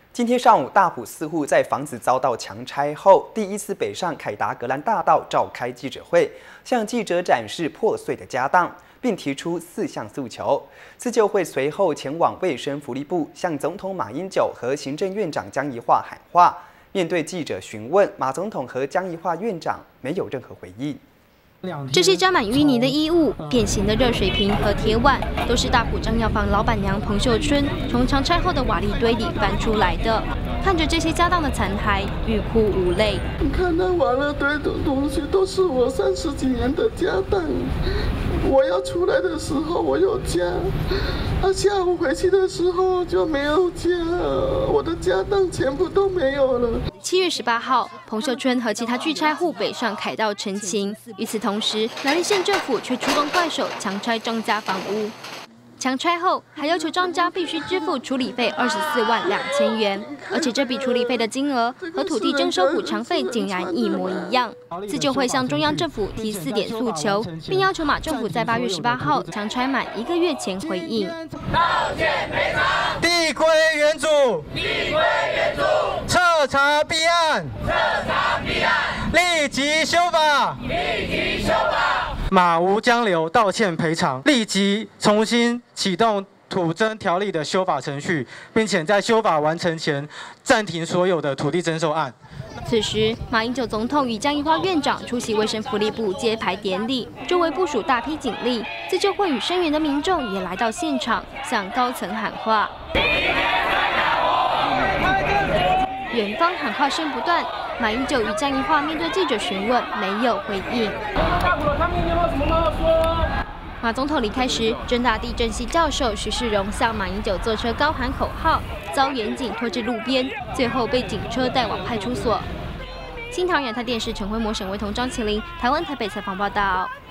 今天上午，大埔4户在房子遭到强拆后，第一次北上凯达格兰大道召开记者会，向记者展示破碎的家当，并提出4项诉求。自救会随后前往卫生福利部，向总统马英九和行政院长江宜樺喊话。面对记者询问，马总统和江宜樺院长没有任何回应。 这些沾满淤泥的衣物、变形的热水瓶和铁碗，都是大埔张药房老板娘彭秀春从强拆后的瓦砾堆里翻出来的。看着这些家当的残骸，欲哭无泪。 你看那瓦砾堆的东西，都是我30几年的家当。我要出来的时候我有家，下午回去的时候就没有家，我的家当全部都没有了。 7月18号，彭秀春和其他拒拆户北上凯道陈情。与此同时，苗栗县政府却出动怪手强拆张家房屋。强拆后，还要求张家必须支付处理费24万2千元，而且这笔处理费的金额和土地征收补偿费竟然一模一样。自救会向中央政府提4点诉求，并要求马政府在8月18号强拆满1个月前回应。 道歉赔偿， 地归原主，彻查弊案，立即修法，马无江流道歉赔偿，立即重新启动土征条例的修法程序，并且在修法完成前暂停所有的土地征收案。 此时，马英九总统与江宜樺院长出席卫生福利部揭牌典礼，周围部署大批警力，自救会与声援的民众也来到现场，向高层喊话。远方喊话声不断，马英九与江宜樺面对记者询问，没有回应。马总统离开时，政大地震系教授徐世荣向马英九坐车高喊口号，遭远警拖至路边，最后被警车带往派出所。新唐亚太电视陈辉模、沈维彤、张麒麟，台湾台北采访报道。